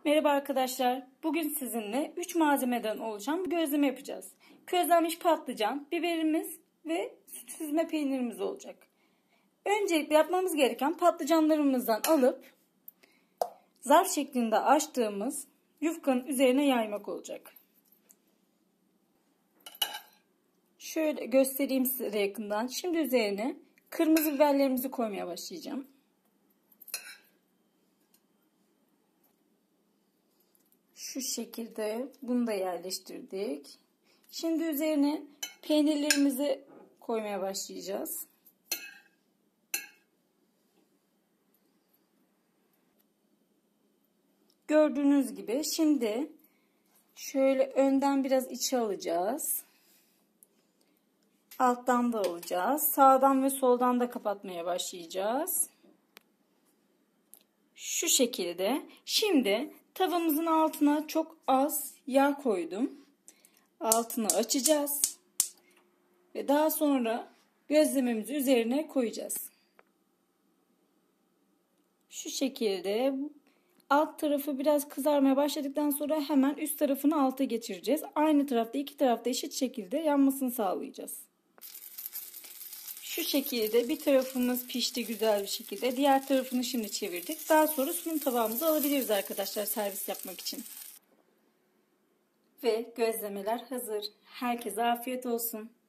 Merhaba arkadaşlar. Bugün sizinle 3 malzemeden oluşan bir gözleme yapacağız. Közlenmiş patlıcan, biberimiz ve süt süzme peynirimiz olacak. Öncelikle yapmamız gereken patlıcanlarımızdan alıp zarf şeklinde açtığımız yufkanın üzerine yaymak olacak. Şöyle göstereyim size yakından. Şimdi üzerine kırmızı biberlerimizi koymaya başlayacağım. Şu şekilde bunu da yerleştirdik. Şimdi üzerine peynirlerimizi koymaya başlayacağız. Gördüğünüz gibi şimdi şöyle önden biraz içe alacağız. Alttan da alacağız. Sağdan ve soldan da kapatmaya başlayacağız. Şu şekilde. Şimdi tavamızın altına çok az yağ koydum. Altını açacağız. Ve daha sonra gözlememizi üzerine koyacağız. Şu şekilde alt tarafı biraz kızarmaya başladıktan sonra hemen üst tarafını alta geçireceğiz. Aynı tarafta iki tarafta eşit şekilde yanmasını sağlayacağız. Şu şekilde bir tarafımız pişti güzel bir şekilde. Diğer tarafını şimdi çevirdik. Daha sonra sunum tabağımıza alabiliriz arkadaşlar servis yapmak için. Ve gözlemeler hazır. Herkese afiyet olsun.